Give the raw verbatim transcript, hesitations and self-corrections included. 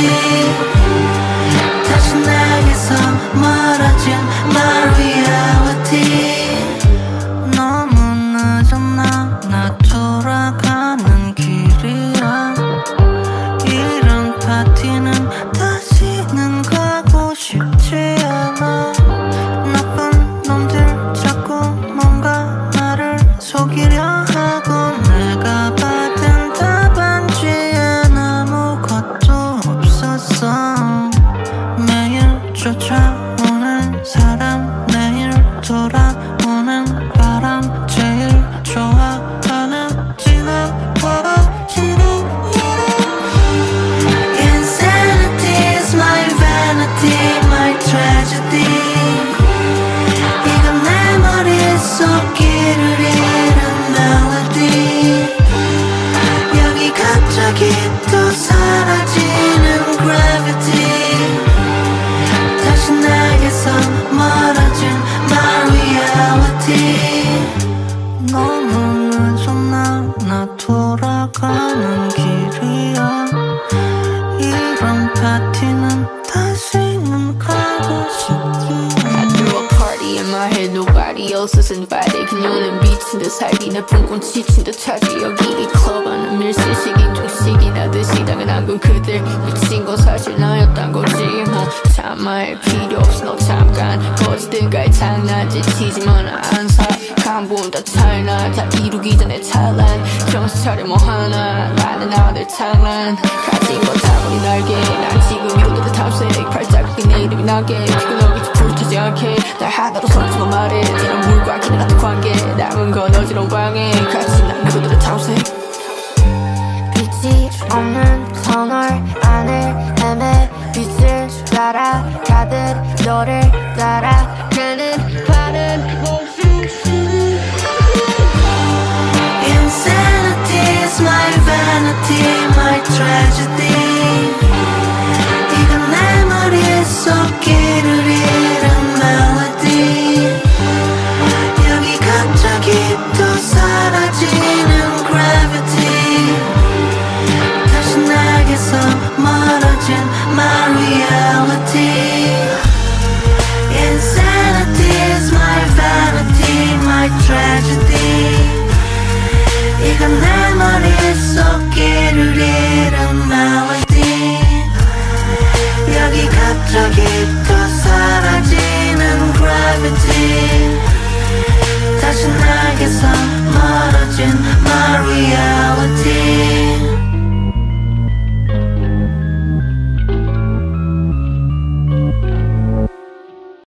다시 내게서 멀어진 my reality. 너무 늦었나 나 돌아가는 길이야. 이런 파티는 다시는 가고 싶지 않아. 나쁜 놈들 자꾸 뭔가 나를 속이려 하고 내가 받은 답안지엔 아무것도 없었어. 매일 쫓아오는 사람, 매일 돌아오는 바람, 제일 좋아하는 지나버려지는 Insanity is my vanity, my tragedy. 이건 내 머릿속 길을 잃은 멜로디. 여기 갑자기 또 사라지는 gravity. 다시 내게서 멀어진 my reality. 너무 늦었나 나 돌아가는 길이야. 이런 파티는 다시는 가고 싶지 않아. I threw a party in my head, nobody else is invited. 그녀는 미친 듯 살기, 나쁜 건 지친 듯 하지. 여기 이 클럽 안은 밀실식인 중식이 나듯이 당연한 건 그들 미친 건 사실 나였단 거지. 나 참아할 필요 없어. 너 잠깐 거지들과의 장난질 치지만 안 사. 간본 다 찰나 다 이루기 전에 찬란. 정신 차려 뭐 하나 나는 아들 장난. 가진 거 다분히 날개. 난 지금 이로도 탐색 발자국이 내 이름이 나게. 피곤하기 좀 불타지 않게 날 하나로 손주고 말해. 이런 물과 기는 같은 관계 남은 건 어지러운 방해. 같이 난 이로도 탐색. 빛이 없는 터널 안을 헤매. 빛을 따라가듯 너를 따라가는 파는 Insanity is my vanity, my tragedy. 이건 내 머릿속 길을 잃은 멜로디. 여기 갑자기 또 사라지는 gravity. 다시 내게서 멀어진 my reality. Insanity is my vanity, my tragedy. 이건 내 머릿속 길을 잃은 멜로디. 여기 갑자기 또 사라지는 gravity. 다시 내게서 멀어진 my reality.